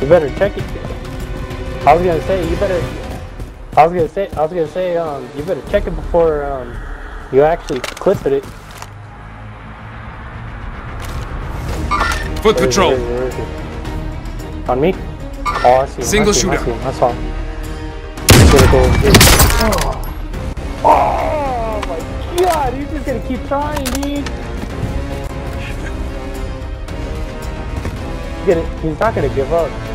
You better check it. I was gonna say, you better. I was gonna say, you better check it before, you actually clip it. Foot patrol. Where is he? On me? Oh, I see him. Single shooter. I saw him. Oh my god, he's just gonna keep trying, dude. He's not gonna give up.